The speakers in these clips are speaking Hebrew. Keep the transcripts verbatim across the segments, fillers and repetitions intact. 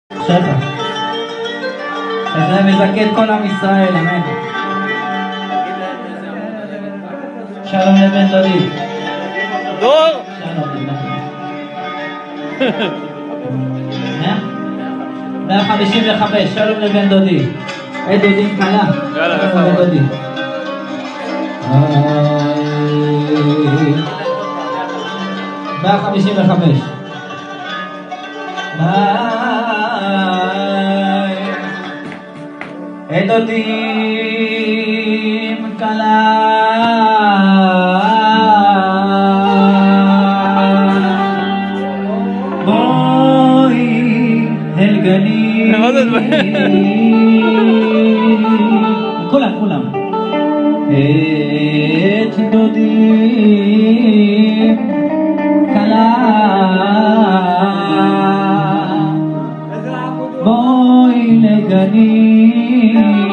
שפע. שזה מזכה את כל עם ישראל, אמן. שלום לבן דודי. דור! שלום לבן. מאה חמישים וחמש, שלום לבן דודי. היי דודים קלה. יאללה, שלום לבן דודי. מאה חמישים וחמש. היי דודים קלה. כולם, כולם. את דודי קלה בואי לגני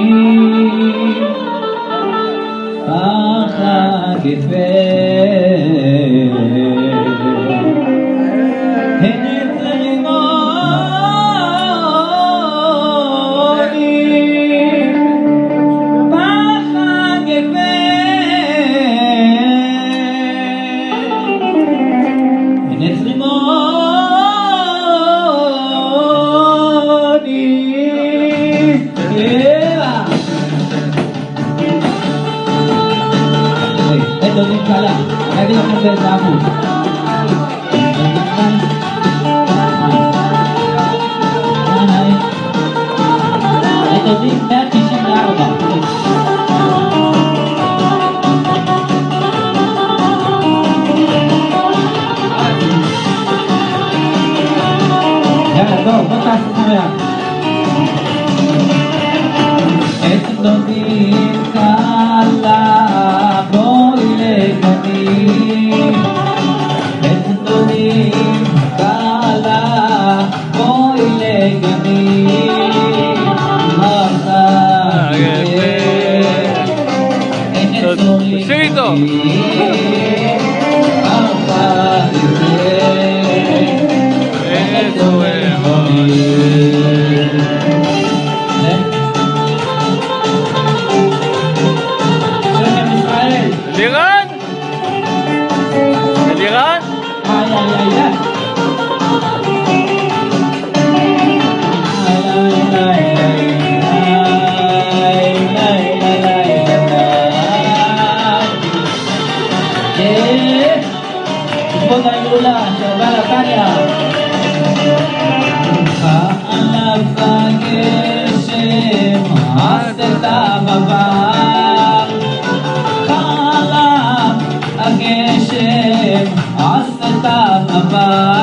פחד יפה דודים קלה, אני אגיד לכם באיזה עמוד. היי דודים מאה תשעים וארבע. יאללה בואו, בואו תעשו חמיה. את דודים קלה Seguito. ¿Eliran? ¿Eliran? Ay, ay, ay, ay. לכבוד ההילולה שהרבה לתניה עליו הגשם עשת בבר עליו הגשם עשת בבר